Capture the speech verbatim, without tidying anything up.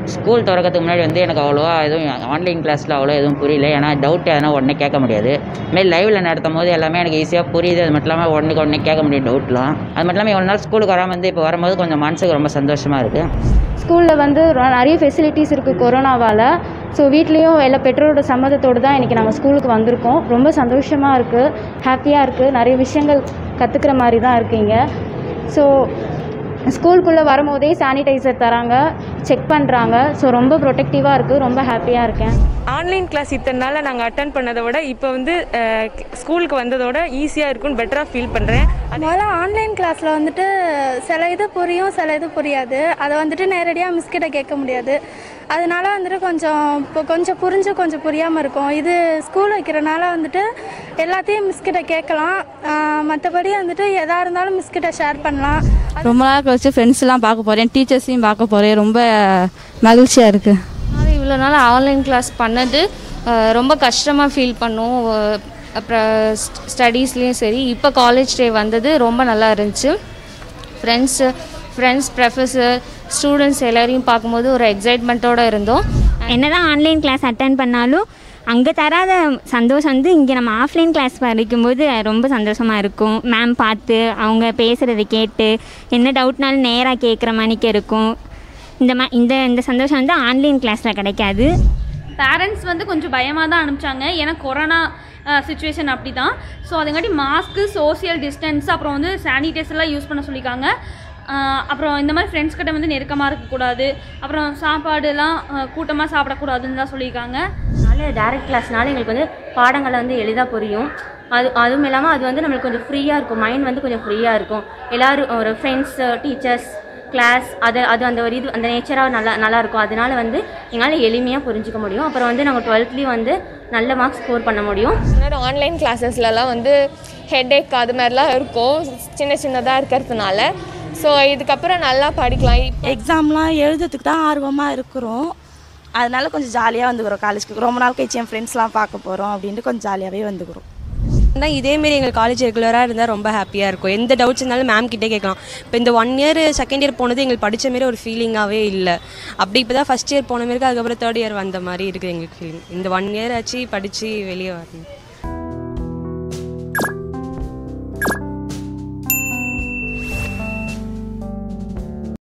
School திறக்கிறதுக்கு முன்னாடி வந்து எனக்கு அவ்வளோவா எதுவும் ஆன்லைன் கிளாஸில் அவ்வளோ எதுவும் புரியல. ஏன்னா டவுட் எதனா உடனே கேட்க முடியாது. இதுமாரி லைவில் நடத்தும் போது எல்லாமே எனக்கு ஈஸியாக புரியுது. அது மட்டும் இல்லாமல் உடனே உடனே கேட்க முடியும் டவுட்லாம். அது மட்டும் இல்லாமல் இவ்வளோ நாள் ஸ்கூலுக்கு வராமல் வந்து இப்போ வரும்போது கொஞ்சம் மனசுக்கு ரொம்ப சந்தோஷமாக இருக்குது. ஸ்கூலில் வந்து நிறைய ஃபெசிலிட்டிஸ் இருக்குது கொரோனாவால். ஸோ வீட்லேயும் எல்லா பெற்றோரோட சம்மதத்தோடு தான் இன்றைக்கி நாங்கள் ஸ்கூலுக்கு வந்திருக்கோம். ரொம்ப சந்தோஷமாக இருக்குது, ஹாப்பியாக இருக்குது. நிறைய விஷயங்கள் கற்றுக்கிற மாதிரி தான் இருக்கீங்க. ஸோ ஸ்கூலுக்குள்ளே வரும்போதே சானிடைசர் தராங்க, செக் பண்ணுறாங்க. ஸோ ரொம்ப ப்ரொடெக்டிவாக இருக்குது. ரொம்ப ஹாப்பியாக இருக்கேன். ஆன்லைன் கிளாஸ் இத்தனை நாள் நாங்கள் அட்டன் பண்ணதை விட இப்போ வந்து ஸ்கூலுக்கு வந்ததோட ஈஸியாக இருக்குன்னு பெட்டராக ஃபீல் பண்ணுறேன். அதனால் ஆன்லைன் கிளாஸில் வந்துட்டு சில இது புரியும், சில இது புரியாது. அதை வந்துட்டு நேரடியாக மிஸ்கிட்ட கேட்க முடியாது. அதனால வந்துட்டு கொஞ்சம் இப்போ கொஞ்சம் புரிஞ்சு கொஞ்சம் புரியாமல் இருக்கும். இது ஸ்கூல் வைக்கிறனால வந்துட்டு எல்லாத்தையும் மிஸ்கிட்ட கேட்கலாம். மற்றபடி வந்துட்டு எதாக இருந்தாலும் மிஸ்கிட்ட ஷேர் பண்ணலாம். ரொம்ப நாள் கழிச்சு ஃப்ரெண்ட்ஸ்லாம் பார்க்க போகிறேன், டீச்சர்ஸையும் பார்க்க போகிறேன். ரொம்ப மகிழ்ச்சியாக இருக்குது. அதனால் இவ்வளோ நாள் ஆன்லைன் கிளாஸ் பண்ணது ரொம்ப கஷ்டமாக ஃபீல் பண்ணோம். அப்புறம் ஸ்டடீஸ்லேயும் சரி, இப்போ காலேஜ் டே வந்தது ரொம்ப நல்லா இருந்துச்சு. ஃப்ரெண்ட்ஸு ஃப்ரெண்ட்ஸ் ப்ரொஃபஸர் ஸ்டூடெண்ட்ஸ் எல்லோரையும் பார்க்கும்போது ஒரு எக்ஸைட்மெண்ட்டோடு இருந்தோம். என்ன தான் ஆன்லைன் கிளாஸ் அட்டன் பண்ணாலும் அங்கே தராத சந்தோஷம் வந்து இங்கே நம்ம ஆஃப்லைன் கிளாஸ் படிக்கும்போது ரொம்ப சந்தோஷமாக இருக்கும். மேம் பார்த்து அவங்க பேசுகிறத கேட்டு என்ன டவுட்னாலும் நேராக கேட்குற மாதிரிக்கு இருக்கும். இந்த மா இந்த இந்த சந்தோஷம் வந்து ஆன்லைன் கிளாஸில் கிடைக்காது. பேரண்ட்ஸ் வந்து கொஞ்சம் பயமாக தான் அனுப்பிச்சாங்க. ஏன்னா கொரோனா சுச்சுவேஷன் அப்படி தான். ஸோ அதுங்காட்டி மாஸ்க்கு, சோசியல் டிஸ்டன்ஸ், அப்புறம் வந்து சானிடைசர்லாம் யூஸ் பண்ண சொல்லியிருக்காங்க. அப்புறம் இந்த மாதிரி ஃப்ரெண்ட்ஸ் கிட்ட வந்து நெருக்கமாக இருக்கக்கூடாது, அப்புறம் சாப்பாடுலாம் கூட்டமாக சாப்பிடக்கூடாதுன்னு தான் சொல்லியிருக்காங்க. அதனால் டேரக்ட் கிளாஸ்னால எங்களுக்கு வந்து பாடங்களை வந்து எளிதாக புரியும். அது அதுவும் இல்லாமல் அது வந்து நம்மளுக்கு கொஞ்சம் ஃப்ரீயாக இருக்கும். மைண்ட் வந்து கொஞ்சம் ஃப்ரீயாக இருக்கும். எல்லோரும் ஒரு ஃப்ரெண்ட்ஸ், டீச்சர்ஸ், கிளாஸ் அது அது அந்த ஒரு இது அந்த நேச்சராக நல்லா நல்லாயிருக்கும். அதனால வந்து எங்களால் எளிமையாக புரிஞ்சிக்க முடியும். அப்புறம் வந்து நாங்கள் டுவெல்த்லேயும் வந்து நல்ல மார்க்ஸ் ஸ்கோர் பண்ண முடியும். முன்னாடி ஆன்லைன் கிளாஸஸ்லலாம் வந்து ஹெட்டேக் அது மாதிரிலாம் இருக்கும், சின்ன சின்னதாக இருக்கிறதுனால. ஸோ இதுக்கப்புறம் நல்லா படிக்கலாம். எக்ஸாம்லாம் எழுதுறதுக்கு தான் ஆர்வமாக இருக்கிறோம். அதனால கொஞ்சம் ஜாலியாக வந்துக்கிறோம். காலேஜுக்கு ரொம்ப நாள் கழிச்சு என் ஃப்ரெண்ட்ஸ்லாம் பார்க்க போகிறோம் அப்படின்ட்டு கொஞ்சம் ஜாலியாகவே வந்துக்கிறோம். தான் இதேமாரி எங்கள் காலேஜ் ரெகுலராக இருந்தால் ரொம்ப ஹாப்பியாக இருக்கும். எந்த டவுட்ஸ் இருந்தாலும் மேம் கிட்டே கேட்கலாம். இப்போ இந்த ஒன் இயர் செகண்ட் இயர் போனது எங்களுக்கு படித்த மாரி ஒரு ஃபீலிங்காகவே இல்லை. அப்படி இப்போ தான் ஃபஸ்ட் இயர் போன மாரி அதுக்கப்புறம் தேர்ட் இயர் வந்த மாதிரி இருக்குது எங்களுக்கு ஃபீலிங். இந்த ஒன் இயர் ஆச்சு படித்து வெளியே வரணும்.